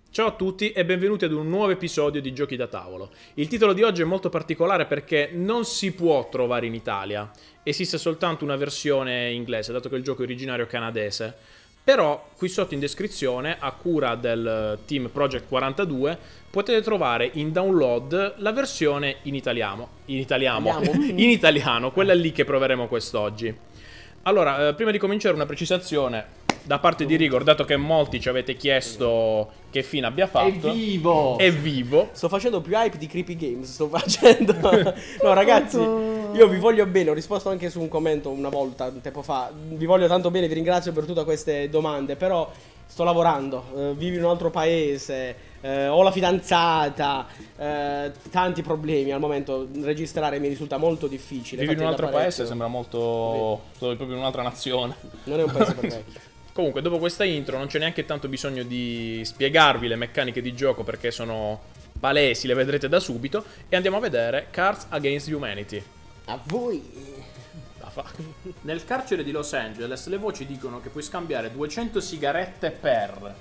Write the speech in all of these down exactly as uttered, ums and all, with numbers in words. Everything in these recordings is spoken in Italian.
Ciao a tutti e benvenuti ad un nuovo episodio di Giochi da tavolo. Il titolo di oggi è molto particolare perché non si può trovare in Italia, esiste soltanto una versione inglese, dato che il gioco è originario canadese. Però qui sotto in descrizione, a cura del team Project quarantadue, potete trovare in download la versione in italiano, in italiano, in italiano, quella lì che proveremo quest'oggi. Allora, eh, prima di cominciare una precisazione da parte di Rigor, dato che molti ci avete chiesto che fine abbia fatto. È vivo! È vivo. Sto facendo più hype di Creepy Games, sto facendo. No ragazzi, io vi voglio bene, ho risposto anche su un commento una volta, un tempo fa. Vi voglio tanto bene, vi ringrazio per tutte queste domande, però sto lavorando, eh, vivo in un altro paese, eh, ho la fidanzata, eh, tanti problemi al momento, registrare mi risulta molto difficile. Vivi in un altro parecchio. paese, sembra molto... Sono proprio in un'altra nazione. Non è un paese per me. Comunque, dopo questa intro non c'è neanche tanto bisogno di spiegarvi le meccaniche di gioco perché sono palesi, le vedrete da subito. E andiamo a vedere Cards Against Humanity. A voi! Nel carcere di Los Angeles le voci dicono che puoi scambiare duecento sigarette per...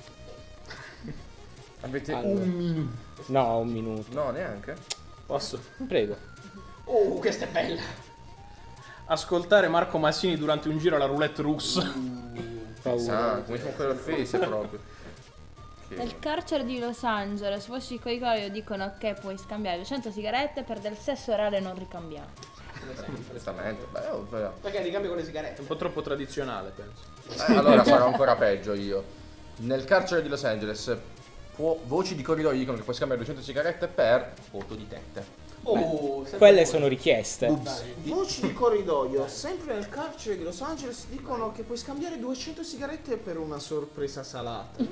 Avete Allora. un minuto. No, un minuto. No, neanche. Posso? Prego. Oh, questa è bella! Ascoltare Marco Massini durante un giro alla roulette russa. Paura. Ah, come siamo quello face proprio. Che- Nel carcere di Los Angeles, voci coi cori dicono che puoi scambiare duecento sigarette per del sesso orale non ricambiato. Giustamente. Beh, oh, beh. Perché ricambio con le sigarette? Un po' troppo tradizionale, penso. Eh, allora farò ancora peggio io. Nel carcere di Los Angeles può- voci di corridoio dicono che puoi scambiare duecento sigarette per foto di tette. Oh, Quelle sono richieste. Ups. Voci di corridoio, sempre nel carcere di Los Angeles dicono che puoi scambiare duecento sigarette per una sorpresa salata.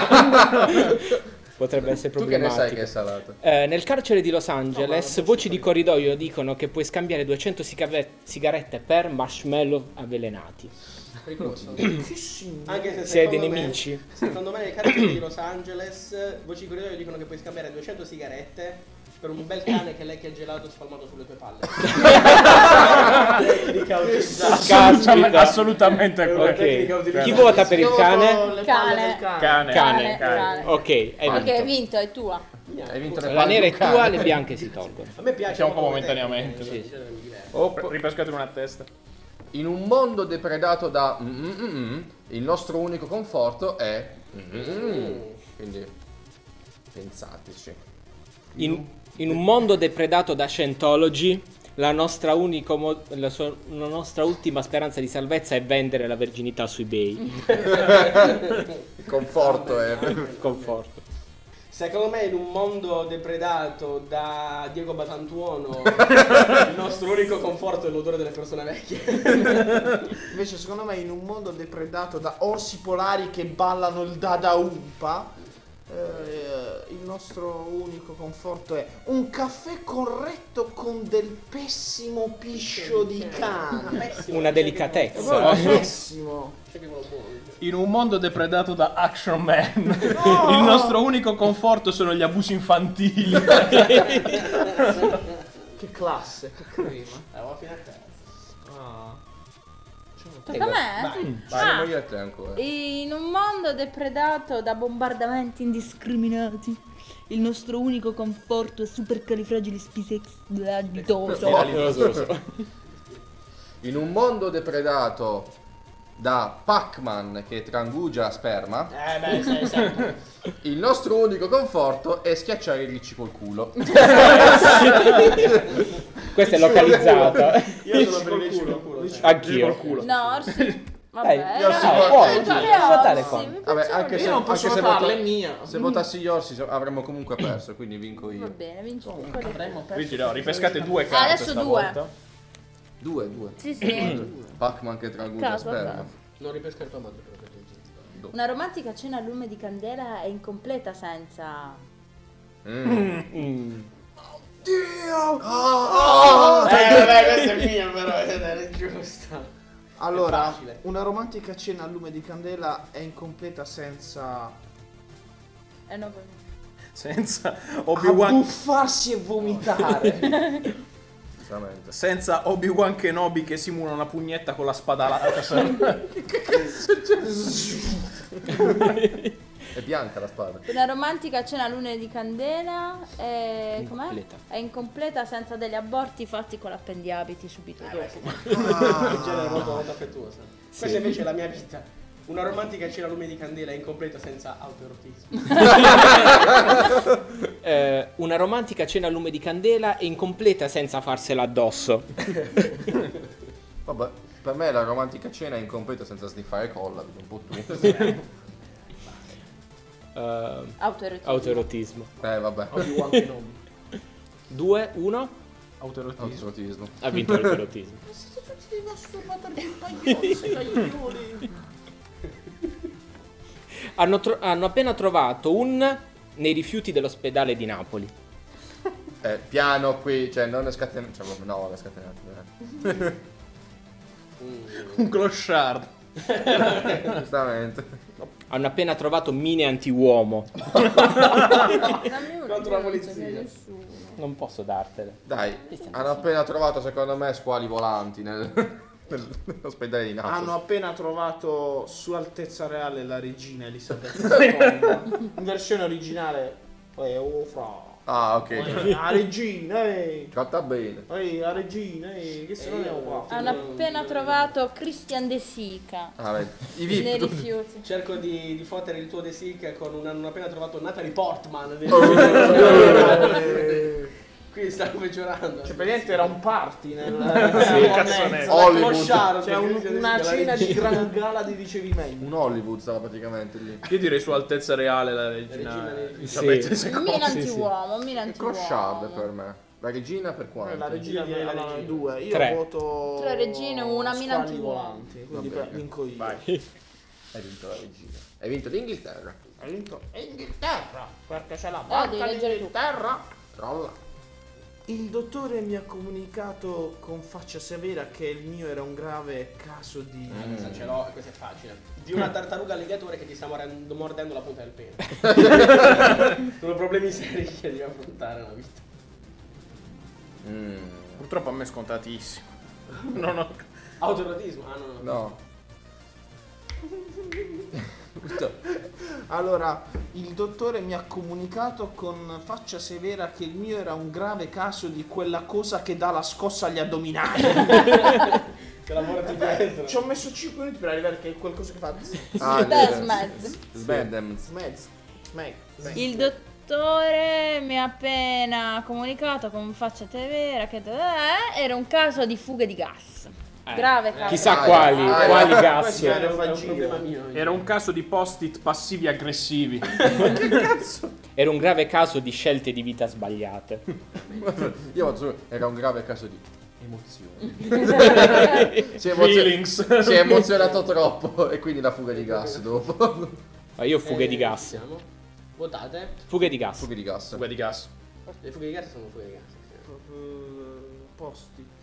Potrebbe essere Tu che ne sai problematico. che è salato? Eh, nel carcere di Los Angeles, voci di corridoio dicono che puoi scambiare duecento siga- sigarette per marshmallow avvelenati. pericoloso. Che signore. Anche se Se hai dei secondo me- nemici. Secondo me nel carcere di Los Angeles, voci di corridoio dicono che puoi scambiare duecento sigarette per un bel cane che lecchia gelato spalmato sulle tue palle. Tecnica utilizzata. Assolutamente, assolutamente È una quello. tecnica Ok. utilizzata. Chi vota per il Io cane? voto le palle Cane. del cane. Cane. Cane. cane. Ok, hai Perché hai vinto. vinto, è tua. Hai vinto le La palle nera di è un cane. tua, le bianche si tolgono. A me piace Diciamo un po' molto come momentaneamente. tecnica. Oh, ripescate una testa. In un mondo depredato da mm, mm, mm, mm, il nostro unico conforto è mm, mm, mm. Quindi pensateci. In, in un mondo depredato da Scientology, la nostra, unico mo- la, sua- la nostra ultima speranza di salvezza è vendere la verginità su eBay. Il conforto è Conforto. Secondo me in un mondo depredato da Diego Batantuono il nostro unico conforto è l'odore delle persone vecchie. Invece secondo me in un mondo depredato da orsi polari che ballano il Dada Umpa, eh, il nostro unico conforto è un caffè corretto con del pessimo piscio di cane. Una delicatezza. È proprio pessimo. In un mondo depredato da Action Man, il nostro unico conforto sono gli abusi infantili. Che classe, che crema. Eravamo fino a terza. Ah. Tocca a me? Vai, Ah. non io a te ancora. In un mondo depredato da bombardamenti indiscriminati, il nostro unico conforto è supercalifragilisticexpialidocious. In un mondo depredato da Pac-Man che trangugia sperma, Eh beh, sei sempre. il nostro unico conforto è schiacciare i ricci col culo. Questa è localizzata. Io sono per il ricci col culo. sì. Anch'io. No, orsi. Vabbè, Dai, era- io si era- può- era- può- era- può votare orsi, qua. mi Vabbè, piaceva anche bene. se, Io non posso anche se votarle, vota- è mia. se votassi gli orsi se- avremmo comunque perso, quindi vinco Va io. bene, vinci tu. Quindi no, ripescate due carte adesso stavolta. due. Due, due. Sì, sì. Pac-Man che trangugia Caso a sperma. caso. Non ripesca tua madre però. Una romantica cena a lume di candela è incompleta senza... Mm. Mm. Dio! Eh vabbè, questa è mia però, era giusta. Allora, È facile. una romantica cena a lume di candela è incompleta senza Eh no, Senza Obi-Wan abbuffarsi e vomitare. Giustamente. senza Obi-Wan Kenobi che simula una pugnetta con la spada alata. È bianca la spada. Una romantica cena a lune di candela è, Incompleta. com'è? È incompleta senza degli aborti fatti con l'appendiabiti subito dopo. In genere molto, molto affettuosa. Questa invece è la mia vita. Una romantica cena a lume di candela è incompleta senza autoerotismo. Eh, una romantica cena a lume di candela è incompleta senza farsela addosso. Vabbè, per me la romantica cena è incompleta senza sniffare colla, un po' tu. Eh, Autoerotismo. autoerotismo. Eh, vabbè. Obi-Wan Kenobi. due, uno. Autoerotismo. Autoerotismo. Ha vinto l'autoerotismo. Hanno, tro- hanno appena trovato un nei rifiuti dell'ospedale di Napoli. Eh, piano qui, cioè non è scatenato. Cioè, vabbè, no, non è scatenato. Un clochard. Giustamente. Hanno appena trovato mine anti-uomo. Contro la polizia. Non posso dartele. Dai, hanno appena trovato secondo me squali volanti nel, nell'ospedale di Napoli. Hanno appena trovato Sua Altezza Reale la regina Elisabetta seconda. In versione originale. Eh, oh, fra. Ah, ok. Eh, La regina, ehi. Tratta bene. Ehi, la regina, ehi. Che se non è qua. Hanno appena trovato Christian De Sica Ah, vedi. I nei V I P. tutti. rifiuti. Cerco di, di fottere il tuo De Sica con un hanno appena trovato Natalie Portman. Qui stanno peggiorando. Cioè, praticamente era un party nel cazzonetto. Hollywood. Cioè, un- una cena di gran gala di ricevimento. Un Hollywood stava praticamente lì. Io direi Sua Altezza Reale la regina regina dei- Elisabetta Sì. seconda. Mina sì. anti-uomo, mina È Crochard anti-uomo. per me. La regina per quanto? La regina direi la no, regina. due. Io Tre. voto Tre regine, una squali Milan Tivoli. volanti. Quindi Va bene. per- vinco io. Vai. Hai vinto la regina. Hai vinto l'Inghilterra. Hai vinto Inghilterra. Perché c'è la Ah, devi banca leggere tu. d'Inghilterra. Trolla. Il dottore mi ha comunicato con faccia severa che il mio era un grave caso di... Ah, questa ce l'ho, questa è facile. Di una tartaruga alligatore che ti sta morendo- mordendo la punta del pene. Sono problemi seri che devi affrontare nella vita. Mm, Purtroppo a me è scontatissimo. No, no. Autoerotismo? Ah, no, no. no. Allora, il dottore mi ha comunicato con faccia severa che il mio era un grave caso di quella cosa che dà la scossa agli addominali. Te la porti dietro. Ci ho messo cinque minuti per arrivare che è qualcosa che fa... Ah, Desmed. Smedems. Smez. Smez. Smez. Il dottore mi ha appena comunicato con faccia severa che eh, era un caso di fughe di gas. Eh, Grave caso. Chissà Ah, quali, ah, quali ah, gas. questo È era un, è un Fagio. problema mio. Era un caso di post-it passivi aggressivi. Era un grave caso di scelte di vita sbagliate. Io vado su- era un grave caso di emozioni. si, è emozio- Feelings. si è emozionato troppo e quindi la fuga di gas dopo. Ma io fughe di Eh, gas. iniziamo. Votate. Fughe di gas. Fuga di gas. Fuga di gas. Le fughe di gas sono fughe di gas. Posti.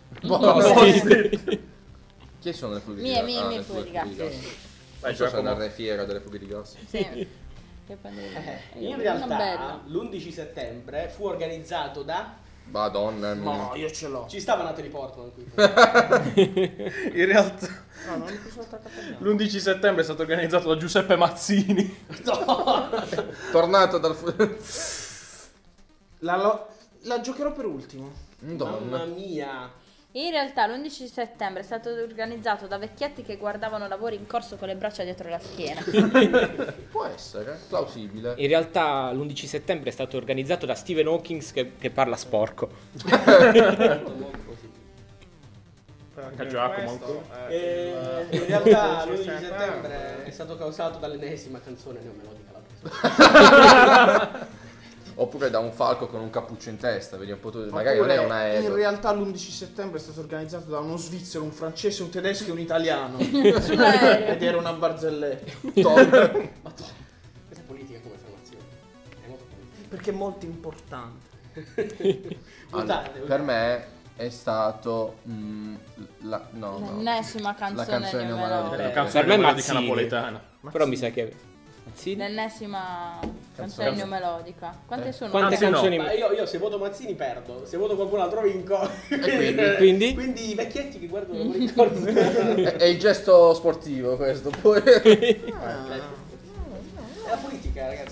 Chi sono le fughe di Mie, gas? mie, Ah, mie le fughe di gas. Non Vai, so se Giacomo. andare fiera delle fughe di gas. Sì. Che prendere- Eh, in Una realtà bella. l'undici settembre fu organizzato da... Madonna mia. No, io ce l'ho. Ci stava Natalie Portman qui. In realtà No, non mi sono attaccato a niente. l'undici settembre è stato organizzato da Giuseppe Mazzini. Tornato dal fu- La, lo- la giocherò per ultimo. Mamma Madonna. mia. In realtà l'undici settembre è stato organizzato da vecchietti che guardavano lavori in corso con le braccia dietro la schiena. Può essere, plausibile. In realtà l'undici settembre è stato organizzato da Stephen Hawking che, che parla sporco. Molto, molto positivo. Anche Giacomo ancora. E in realtà l'undici settembre è stato causato dall'ennesima canzone neomelodica la presa. Oppure da un falco con un cappuccio in testa, vedi un po' tu. Magari non è Oppure, un aereo. in realtà l'undici settembre è stato organizzato da uno svizzero, un francese, un tedesco e un italiano. Sull'aereo. Ed era una barzelletta. Questa è politica come affermazione. È molto politica. Perché è molto importante. Allora, Votate, per me è stato mm, la, no, no. L'ennesima canzone, La canzone neomelodica. neomelodica. La canzone Per me melodica Mazzini. napoletana. Però mi sa che... Mazzini? L'ennesima canzone neomelodica. Quante Eh. sono? Quante Anzi, no. canzoni... Ma io, io se voto Mazzini perdo, se voto qualcun altro vinco. quindi? Quindi? Quindi i vecchietti che guardano lavori in corso. È, è il gesto sportivo questo. Poi È la politica,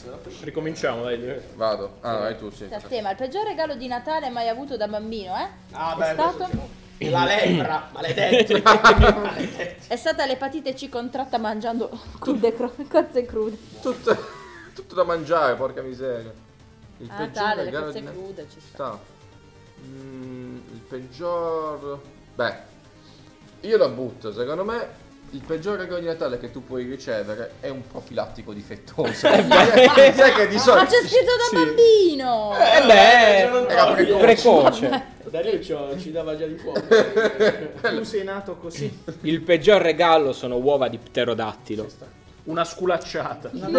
Ricominciamo, dai. Vado. Ah, vai tu, sì. A tema, il peggior regalo di Natale mai avuto da bambino, eh? Ah, È beh, stato? questo sì. La lepra, maledetto. È stata l'epatite C contratta mangiando crude, cro- cozze crude. Tutto, tutto da mangiare, porca miseria. Il A Natale, le cozze di Natale- crude ci sta. sta. Mm, il peggior... Beh, io la butto, secondo me il peggior regalo di Natale che tu puoi ricevere è un profilattico difettoso. Sai che di solito... Ma c'è scritto da bambino! Eh beh, Era precoce. precoce. Dario ci, ci dava già di fuoco. Tu sei nato così. Il peggior regalo sono uova di pterodattilo. Una sculacciata. No!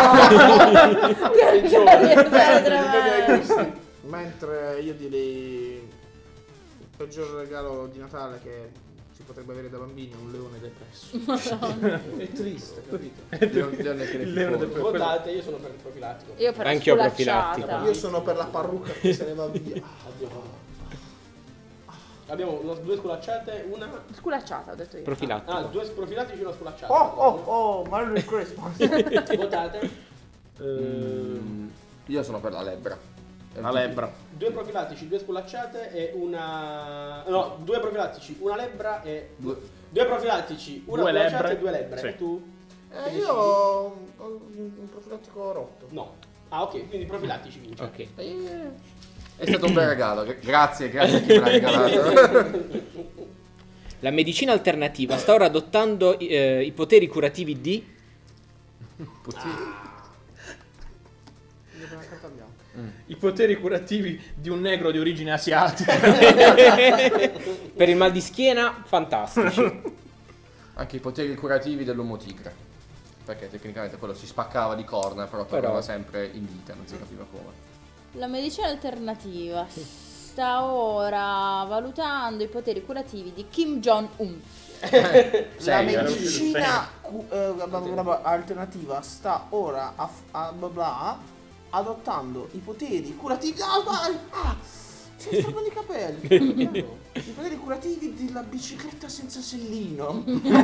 Che tremendo. Mentre io direi il peggior regalo di Natale che si potrebbe avere da bambini è un leone depresso. È triste, capito? Il leone del pre- Votate, io sono per il profilattico. Io per la Anch'io sculacciata. profilattico. Io sono per la parrucca che se ne va via. Abbiamo una- due sculacciate, una... Sculacciata, ho detto io. Profilattico. Ah, due profilattici e una sculacciata. Oh, oh, oh, Merry Christmas. Votate. Mm, io sono per la lebbra. La lebbra. Due profilattici, due sculacciate e una... No, due profilattici, una lebbra e... Due. Due profilattici, una Due sculacciata lebbre. e due lebbre. Sì. E tu? Eh, io ho ho un profilattico rotto. No. Ah, ok, quindi profilattici vince. Ok. È stato un bel regalo. Gra- Grazie, grazie a chi me l'ha regalato. La medicina alternativa sta ora adottando eh, i poteri curativi di... I poteri curativi di un negro di origine asiatica. Per il mal di schiena, fantastici. Anche i poteri curativi dell'uomo tigre. Perché tecnicamente quello si spaccava di corna, però tornava Però- sempre in vita, non si capiva come. La medicina alternativa sta ora valutando i poteri curativi di Kim Jong-un. La Serio? medicina cu- eh, bla- bla- bla- bla- alternativa sta ora a, f- a bla bla, adottando i poteri curativi. Ah, dai! Ah, si strappano i capelli. I poteri curativi della bicicletta senza sellino.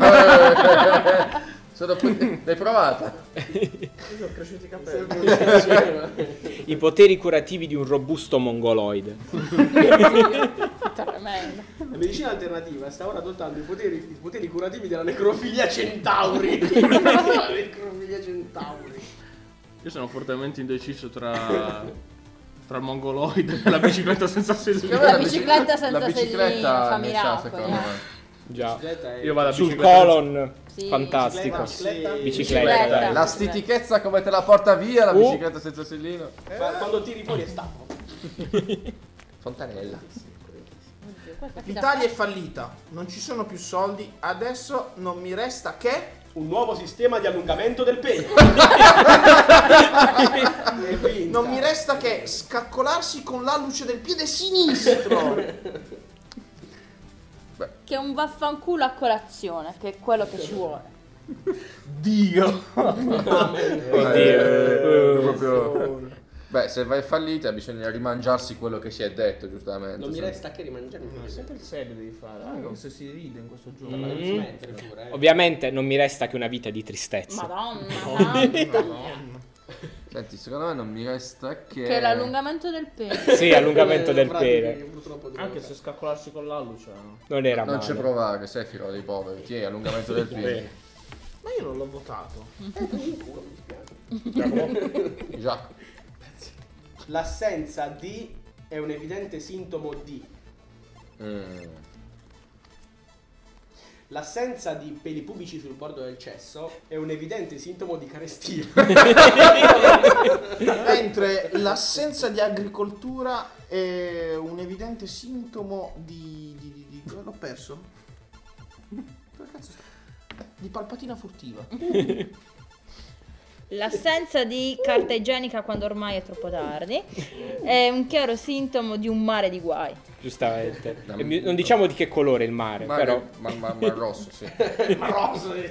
Sono pot- L'hai provata? Sono cresciuti i capelli. I poteri curativi di un robusto mongoloide. Tremendo. La medicina alternativa sta ora adottando i poteri, i poteri curativi della necrofilia centauri. La necrofilia centauri. Io sono fortemente indeciso tra, tra il mongoloide e la bicicletta senza sellino. La bicicletta senza la bicicletta sellino fa ne sa, miracoli, secondo eh. me. Già. Bicicletta è- Io vado a Sul bicicletta colon, Sì, fantastico. bicicletta. Bicicletta. Bicicletta. La stitichezza come te la porta via la Uh. bicicletta senza sellino? Fa- Quando tiri fuori è stacco. Fontanella. L'Italia è fallita, non ci sono più soldi, adesso non mi resta che... Un nuovo sistema di allungamento del pene. E vinta. Non mi resta che scaccolarsi con l'alluce del piede sinistro. Che è un vaffanculo a colazione, che è quello che ci vuole. Dio. Eh, proprio... Beh, se vai fallita bisogna rimangiarsi quello che si è detto, giustamente. Non mi Se- resta che rimangiarmi. Ma sempre il serio devi fare, anche se si ride in questo gioco. Non devi smettere pure, eh. Ovviamente non mi resta che una vita di tristezza. Madonna santa. Senti, secondo me non mi resta che... Che è l'allungamento del pene. Sì, allungamento Eh, del frati, pene. purtroppo devo Anche fare. se scaccolarsi con l'alluce. No? Non era Non male. ci provare, sei filo dei poveri. Tieni, allungamento del piede. Ma io non l'ho votato. Già. L'assenza di è un evidente sintomo di. Mm. L'assenza di peli pubici sul bordo del cesso è un evidente sintomo di carestia. Mentre l'assenza di agricoltura è un evidente sintomo di... di, di, di- l'ho perso? Dove cazzo sta? Di palpatina furtiva. L'assenza di carta igienica quando ormai è troppo tardi è un chiaro sintomo di un mare di guai. Giustamente. E mi- non diciamo di che colore il mare, Ma, però. ma, ma, ma rosso, sì. Ma rosa. Ah,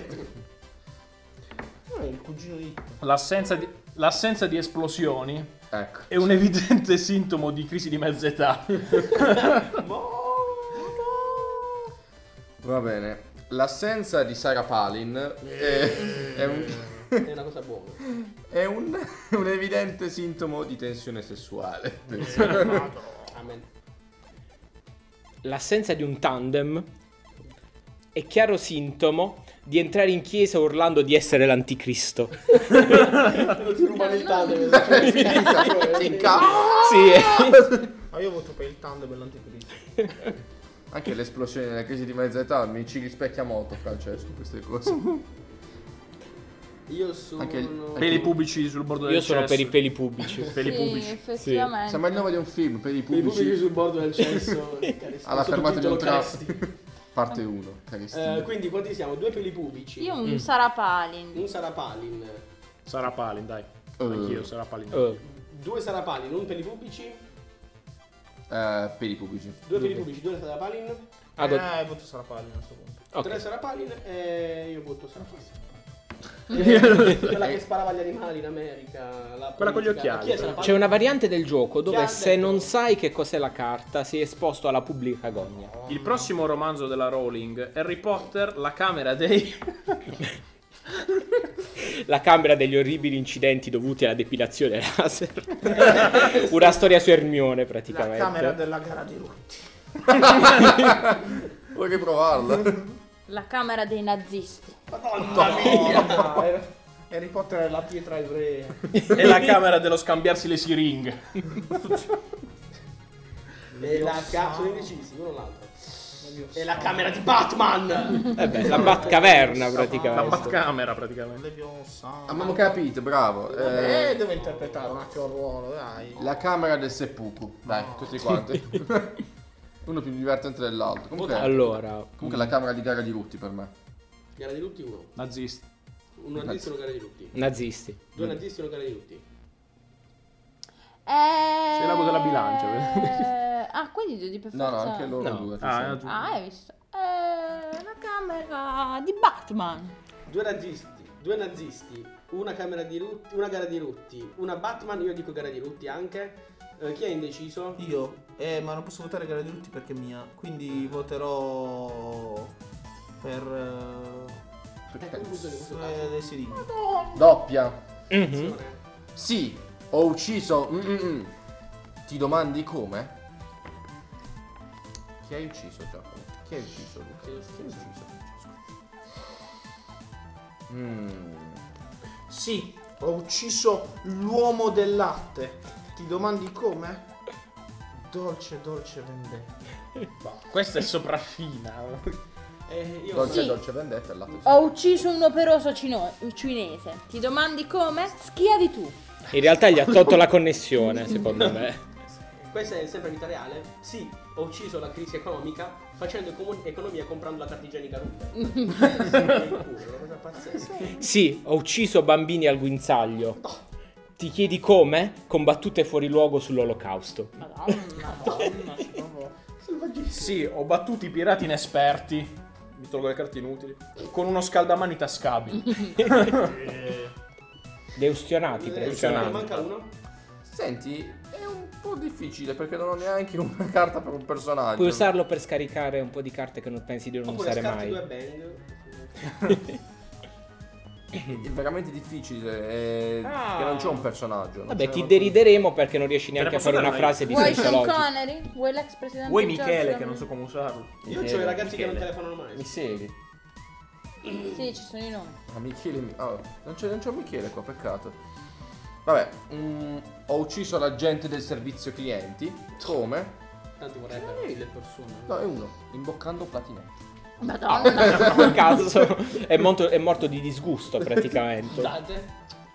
il cugino di... L'assenza di, l'assenza di esplosioni Ecco. è un evidente sintomo di crisi di mezza età. Va bene. L'assenza di Sarah Palin è, è un... è una cosa buona. È un, un evidente sintomo di tensione sessuale. Amen. L'assenza di un tandem è chiaro sintomo di entrare in chiesa urlando di essere l'anticristo. Non ti rubano il tandem. Ti ca- Sì, eh. Ma io voto per il tandem e l'anticristo. Anche l'esplosione della crisi di mezza età mi ci rispecchia molto, Francesco, queste cose. Io sono... Anche il- Peli pubblici sul bordo del Io sono cesso. per i peli pubblici. Peli Sì, pubblici. effettivamente. Sembra il nome di un film, per i I pubblici. pubblici sul bordo del cesso. Alla fermata di un Caresti. traffico. Parte uno, carissimo. Eh, quindi quanti siamo? Due peli pubici. Io un Mm. Sarapalin. Un Sarapalin. Sarà Palin, dai. Anch'io, sarà Palin. Oh. Due Sarapalin, un peli pubici. Eh, per i pubblici. Due peli pubici, due Sarapalin. Ah, go- Eh, voto Sarapalin a questo punto. ok. Tre Sarapalin e io butto Sarapalin. Eh, quella che sparava agli animali in America. La Quella con gli politica. occhiali. Chi è Sarapalin? C'è una variante del gioco Chi dove ha se detto? non sai che cos'è la carta sei esposto alla pubblica gogna. Il prossimo romanzo della Rowling, Harry Potter, la camera dei... La camera degli orribili incidenti dovuti alla depilazione laser. Una storia su Hermione La praticamente. camera della gara di Rutti. Vuoi riprovarla? La camera dei nazisti. Madonna mia! Harry Potter è la pietra ebrea. e la camera dello scambiarsi le siringhe. E la ca- sono indecisi, uno o l'altro. E la camera di Batman! Eh beh, la Batcaverna La praticamente. Batcamera praticamente. Leviosa. Abbiamo capito, bravo. Eh, Eh, deve interpretare un attimo il ruolo, dai. la camera del seppuku. Dai, tutti quanti. Uno più divertente dell'altro. Comunque, Allora, comunque la camera di gara di Rutti per me. Gara di lutti uno. Nazisti. Un nazista e una gara di lutti. nazisti. Due nazisti e una gara di lutti. Eh... Sei l'ago della bilancia, Ah, quindi devi per No, no, forza... anche loro No. due. ci Ah, sono. è tu. Ah, hai visto? Eh, la camera di Batman. Due nazisti, due nazisti, una camera di lutti, una gara di lutti, una Batman, io dico gara di lutti anche. Eh, chi è indeciso? Io? Eh, ma non posso votare gara di Rutti perché è mia. Quindi voterò per... Eh, conclusione, questo Eh, caso. le siringhe. Doppia. Mhm. Attenzione. Sì, ho ucciso. mm, mm, mm. Ti domandi come? Chi hai ucciso, Giacomo? Chi hai ucciso, Luca? Chi hai ucciso, Francesco? Mm. Sì, ho ucciso l'uomo del latte. Ti domandi come? Dolce, dolce vendetta. Questa è sopraffina. Eh, io Dolce, Sì. dolce vendetta, il latte. Ho ucciso un operoso cino- cinese. Ti domandi come? Schiavi tu. In realtà gli ha tolto la connessione, secondo me. Questa è sempre vita reale? Sì, ho ucciso la crisi economica facendo econom- economia comprando la carta igienica Rutte. È una cosa pazzesca. Sì, ho ucciso bambini al guinzaglio. Ti chiedi come? Con battute fuori luogo sull'olocausto. Madonna, madonna. Sì, ho battuto i pirati inesperti. Mi tolgo le carte inutili. Con uno scaldamani tascabile. Deustionati, Eh, praticamente. manca uno? Senti, è un po' difficile perché non ho neanche una carta per un personaggio. Puoi usarlo per scaricare un po' di carte che non pensi di non Oppure usare scarti mai. due bang. È veramente difficile. È... Ah. Che non c'è un personaggio. non Vabbè, c'è ti una- derideremo perché non riesci ne neanche a posso fare una dare una frase di Vuoi senso Sean logico. Connery? Vuoi l'ex presidente Vuoi George Michele W. che non so come usarlo? Io ho Michele, i ragazzi che non Michele. telefonano mai. Mi segui? Sì, ci sono i nomi. Ah, Michele. mi- ah, non, c'è, non c'è un Michele qua, peccato. Vabbè, mm, ho ucciso l'agente del servizio clienti. Come? Tanti vorrebbero mille persone. No, è uno. Imboccando platinetti. Madonna. Per caso è, molto- è morto di disgusto praticamente. Scusate.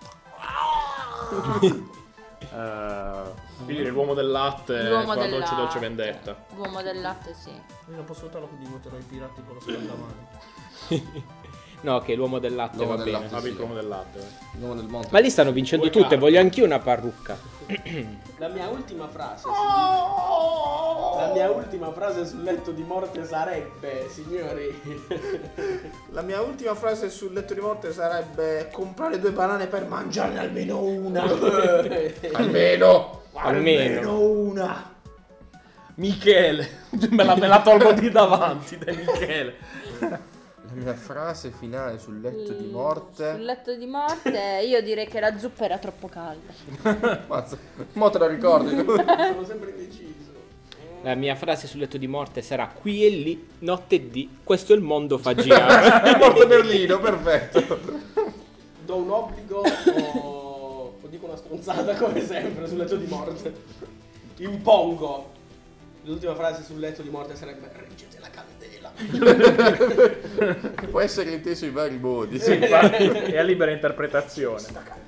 Eh, quindi l'uomo del latte L'uomo con del dolce dolce latte. vendetta. L'uomo del latte, sì. Io non posso votarlo, quindi voterò i pirati con lo scaldamani. No, che l'uomo del latte L'uomo va del bene. latte. Ha vinto l'uomo del latte. eh. L'uomo del monte. Ma lì stanno vincendo tutte, voglio anch'io una parrucca. La mia ultima frase. sul- La mia ultima frase sul letto di morte sarebbe, signori. La mia ultima frase sul letto di morte sarebbe comprare due banane per mangiarne almeno una. Almeno! Almeno. una. Michele. Me la, me la tolgo di davanti, dai Michele. La mia frase finale sul letto di morte. Sul letto di morte io direi che la zuppa era troppo calda. Mazza, mo te la ricordi? Sono sempre indeciso. La mia frase sul letto di morte sarà qui e lì, notte e di, questo è il mondo fa girare. È morto Berlino, perfetto. Do un obbligo o... o dico una stronzata come sempre sul letto di morte. Impongo. L'ultima frase sul letto di morte sarebbe reggete la candela. Che può essere inteso in vari modi. Sì, infatti, è a libera interpretazione.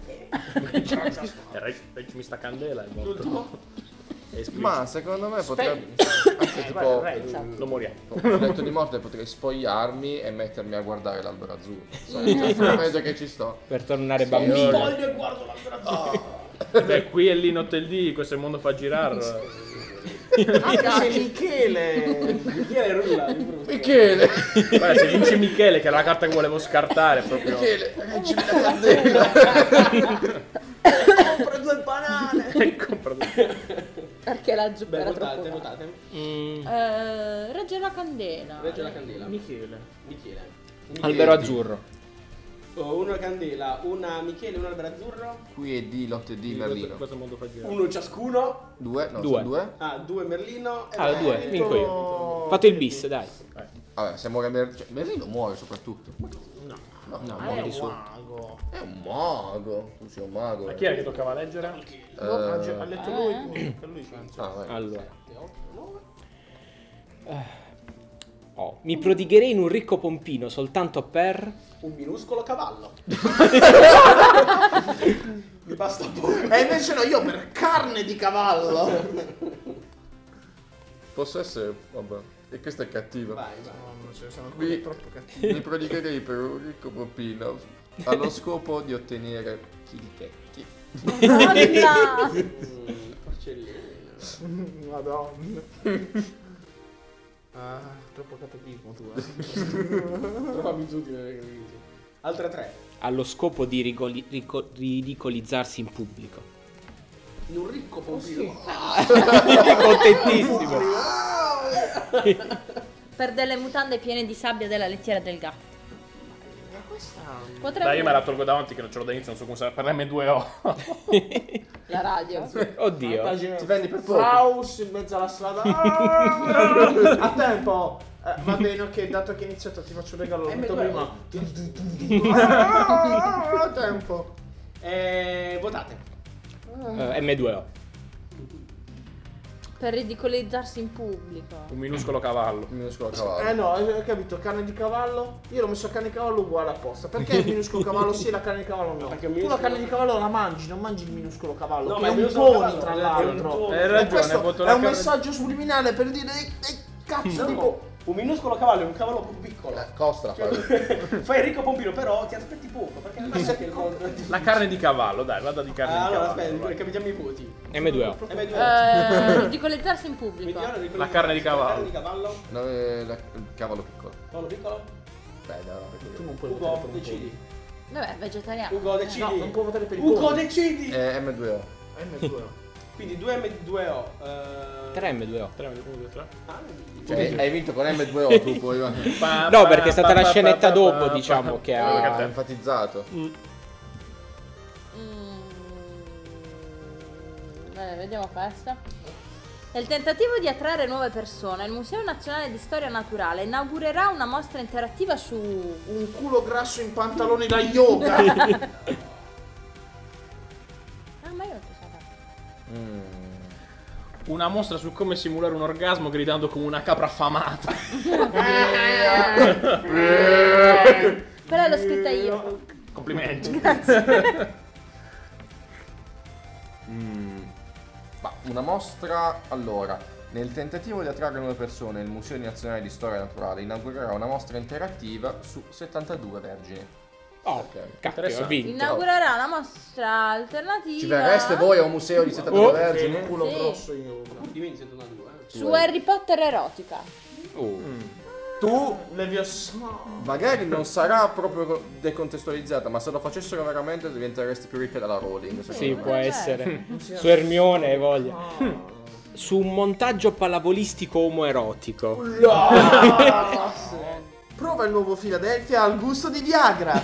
Reggimi sta candela è molto... L'ultimo? esplicito. Ma secondo me potrebbe anche tipo Vai, vai, esatto. Non moriamo. sul letto di morte potrei spogliarmi e mettermi a guardare l'albero azzurro. Insomma, vedo che ci sto. Per tornare Sì, bambini. io- Voglio e guardo l'albero azzurro. Beh, qui e lì notte e lì, questo è il mondo fa girare. Anche se Michele. Michele rulla di brutto. Michele, Guarda, se vince Michele, che era la carta che volevo scartare, proprio. Michele, reggimi la candela. Compra due banane. Compra tutto. Perché la zuppa Beh, era votate, troppo calda. votate. Mm, Eh, regge la candela. Regge la candela. Michele. Michele. albero azzurro. Oh, una candela, una Michele, un albero azzurro. Qui è di Lotte di Questo, Merlino. questo mondo fa girare. Uno ciascuno. Due, no, Due. sono due. Ah, due Merlino. E Ah, beh, due, vinto- vinco io. Fatto il bis, dai. Vabbè, se muore Mer- cioè, Merlino muore soprattutto. No. No, no, Ah, muore è di un suo. mago. È un mago. Tu sei un mago. Ma eh. chi era che toccava leggere? Eh, Ha ha letto lui. Per lui penso. ah, vai. Allora. Eh, Oh, mi prodigherei in un ricco pompino soltanto per... Un minuscolo cavallo. Mi basta poco. E invece no, io per carne di cavallo. Posso essere... Vabbè. E questa è cattiva. Vai, vai. No, non ce ne sono Mi- alcuni troppo cattivi. Mi prodigherei per un ricco pompino allo scopo di ottenere chilichetti. Madonna! Mm, porcellino. Madonna. Ah, troppo catechismo tu, eh. Troppa abitudine che mi dici. Altre tre. allo scopo di rigoli- rico- ridicolizzarsi in pubblico. In un ricco pompino. Contentissimo. Per delle mutande piene di sabbia della lettiera del gatto. Ma questa. Potrebbe Dai, io me la tolgo davanti che non ce l'ho da inizio, non so come sarà per l'emme due o. la radio. Oddio. Ti vendi per poco. Faust in mezzo alla strada. Ah, a tempo. Eh, va bene, ok, dato che è iniziato ti faccio un regalo, lo Eh, metto me prima. Ah, a tempo. E votate. Eh, emme due o. Per ridicolizzarsi in pubblico. Un minuscolo cavallo. Il minuscolo Eh cavallo. no, hai capito, carne di cavallo? Io l'ho messo a carne di cavallo uguale apposta. Perché il minuscolo cavallo sì e la carne di cavallo no? Perché il Tu la minuscolo- carne di cavallo la mangi, non mangi il minuscolo cavallo. No, che ma è il un minuscolo pony, cavallo tra è un l'altro. tuo- Hai E ragione, questo hai botto è la un carne- messaggio subliminale per dire "Eh, eh, cazzo No, tipo un minuscolo cavallo è un cavallo più piccolo. Eh, costa Cioè, fare. fai il ricco pompino, però ti aspetti poco. Perché non è che il La carne di cavallo, dai, vada di carne Ah, di allora cavallo. aspetta, vai. capitiamo i voti. emme due o. E vedi, Eh, ridicolizzarsi in pubblico. La carne di cavallo. La carne di cavallo. No, eh, la- il cavolo piccolo. Cavallo piccolo. Dai, dai, tu dai. non puoi Ugo, votare per un decidi. Vabbè, vegetariano. Ugo, decidi. No, non può votare per i Ugo, poni. decidi. Eh, emme due o. Eh, M due. Quindi due emme due o. Eh... tre emme due o. tre, uno, due, tre. Ah, Cioè, hai vinto con emme due o tu poi. Pa, No, pa, perché è stata pa, la pa, scenetta pa, dopo, pa, diciamo, pa. che Quello ha- che Ha te- enfatizzato. Mm. Bene, vediamo questa. Nel tentativo di attrarre nuove persone, il Museo Nazionale di Storia Naturale inaugurerà una mostra interattiva su... Un culo grasso in pantaloni da yoga. Ah, ma io non so fare. Mm. Una mostra su come simulare un orgasmo gridando come una capra affamata. Quella l'ho scritta io. Complimenti. Mm. Ma una mostra, allora, nel tentativo di attrarre nuove persone, il Museo Nazionale di Storia Naturale inaugurerà una mostra interattiva su settantadue vergini. Oh, cacchio, ho vinto. Inaugurerà una mostra alternativa Ci verreste voi a un museo di settantadue Oh. vergini? Un culo Sì. grosso in yoga. Diventi settantadue, eh. su Harry Potter erotica. Oh. Tu Leviosa. magari non sarà proprio decontestualizzata, ma se lo facessero veramente diventeresti più ricca della Rowling. Sì, secondo può me. essere. Su Hermione hai voglia. Su un montaggio pallavolistico omoerotico. Prova il nuovo Philadelphia al gusto di Viagra.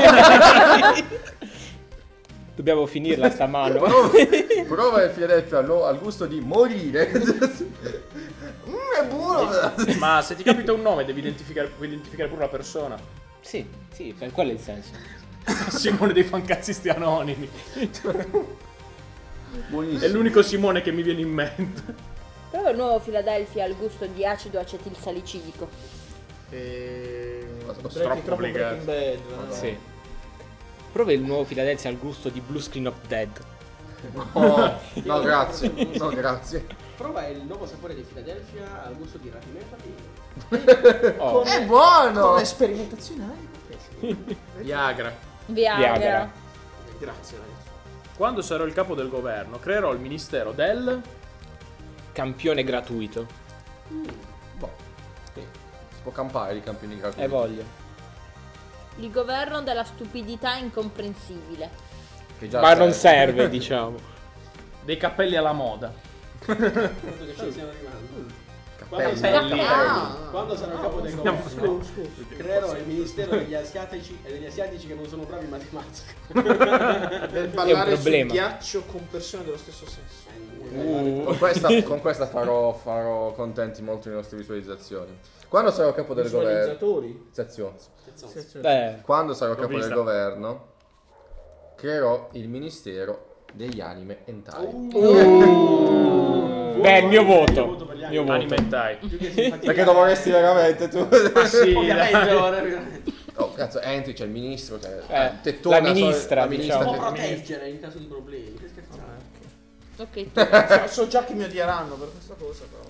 Dobbiamo finirla sta mano. Prova, prova il Philadelphia al, al gusto di morire. Mm, è buono. Ma se ti capita un nome devi identificare, puoi identificare pure la persona. Sì, sì, per quello è il senso. Simone dei fancazzisti anonimi. Buonissimo. È l'unico Simone che mi viene in mente. Prova il nuovo Philadelphia al gusto di acido acetilsalicidico. E... Troppo complicato. Breaking Bad, no? Sì. Prova il nuovo Philadelphia al gusto di Blue Screen of Dead. Oh, no, grazie. No, grazie. Prova il nuovo sapore di Philadelphia al gusto di rapimento a piedi. Oh. Come- È buono. Come sperimentazione Viagra. Viagra. Viagra. Grazie ragazzi. Quando sarò il capo del governo, creerò il ministero del... Campione gratuito. Boh. Sì. Si può campare di campioni gratuiti. E voglio. Il governo della stupidità incomprensibile. Che già Ma non serve. serve, diciamo. Dei cappelli alla moda. Credo che ci stiamo arrivando. Cappelli. Cappelli. Ah. Quando sarò il capo del governo, creerò il ministero degli asiatici e degli asiatici che non sono bravi in matematica. Per ballare sul problema. ghiaccio con persone dello stesso sesso. Con questa, con questa farò, farò contenti molto le nostre visualizzazioni. Quando sarò il capo del governo. Visualizzatori. Sezione. Eh, Quando sarò L'ho capo vista. del governo, creerò il ministero degli anime hentai. beh, il mio voto. per gli Mio voto. Alimentai. Perché dovresti veramente tu? Ma sì, Ovviamente, dai. ora, ovviamente. Oh, cazzo, entri, c'è il ministro, c'è Eh, tettona, la ministra, la ministra diciamo. Può che- proteggere in caso di problemi. Che scherzo. Ok. So, so già che mi odieranno per questa cosa, però.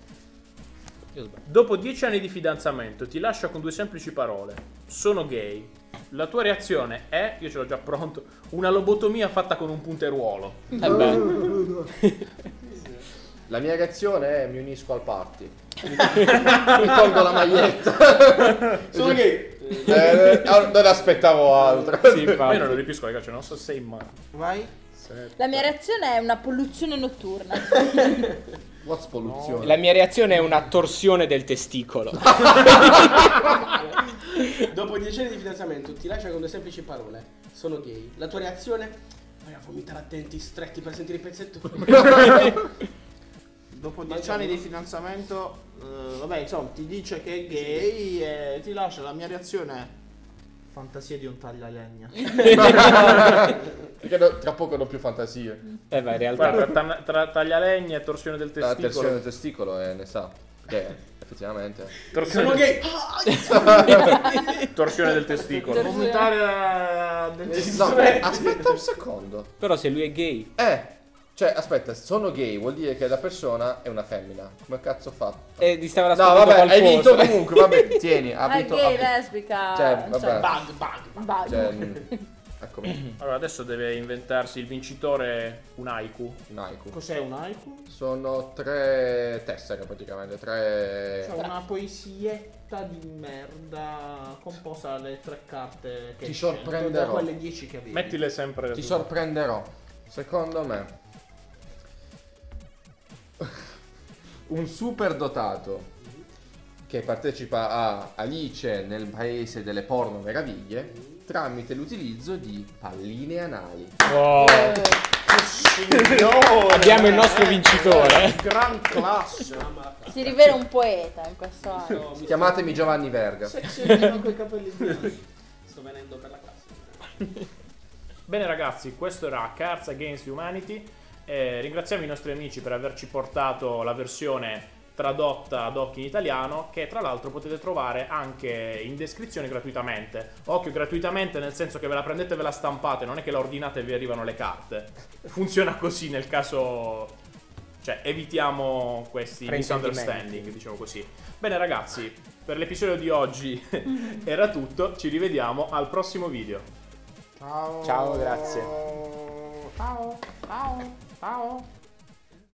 Dopo dieci anni di fidanzamento ti lascio con due semplici parole. Sono gay. La tua reazione è, io ce l'ho già pronto, una lobotomia fatta con un punteruolo. Eh beh. La mia reazione è mi unisco al party. Mi tolgo la maglietta. Sono gay. Eh, eh, non aspettavo altro. Sì, Ma io infatti. non lo ripisco, ragazzi, non so se sei in mano. Vai. La mia reazione è una polluzione notturna. What's polluzione? La mia reazione è una torsione del testicolo. Dopo dieci anni di fidanzamento ti lascia con due semplici parole. Sono gay. La tua reazione? Vai a vomitare a denti stretti per sentire i pezzetti. Dopo dieci anni di fidanzamento, eh, vabbè, insomma, ti dice che è gay e ti lascia. La mia reazione è fantasia di un taglialegna. Perché no- tra poco non ho più fantasie. Eh beh, in realtà. Guarda, tra, tra taglialegna e torsione del La testicolo. terzione del testicolo eh, ne sa. Che effettivamente. Torsione, Sono del, gay. torsione del testicolo. Vomitare eh, dentro No, aspetta un secondo. Però se lui è gay. Eh, cioè, aspetta, sono gay vuol dire che la persona è una femmina. Come cazzo fa? E ti stava No, nascondendo vabbè, hai qualcosa. vinto comunque, vabbè, tieni, ha Ah, vinto. gay, ha- lesbica. Cioè, non so, vabbè. Bug, bug, bug. bug. Cioè, mm, eccomi, Allora, adesso deve inventarsi il vincitore un haiku. un haiku. Cos'è un haiku? Sono tre tessere praticamente, tre... Cioè una poesietta di merda composta dalle tre carte che Ti hai scelto, sorprenderò. da quelle dieci che avevi. Mettile sempre. Ti tu. sorprenderò. Secondo me un super dotato che partecipa a Alice nel paese delle porno meraviglie tramite l'utilizzo di palline anali. Wow. Signore, Abbiamo il nostro vincitore. gran classe. Si rivela un poeta in questo anno. Chiamatemi Giovanni Verga. Sexy con i capelli bianchi. Sto venendo per la classe. Bene ragazzi, questo era Cards Against Humanity. Eh, ringraziamo i nostri amici per averci portato la versione tradotta ad hoc in italiano, che tra l'altro potete trovare anche in descrizione gratuitamente. Occhio, gratuitamente nel senso che ve la prendete e ve la stampate, non è che la ordinate e vi arrivano le carte. Funziona così nel caso, cioè evitiamo questi Fraintendimenti. misunderstanding, diciamo così. Bene ragazzi, per l'episodio di oggi era tutto, ci rivediamo al prossimo video. Ciao. Ciao, grazie. Ciao. Ciao. Ciao.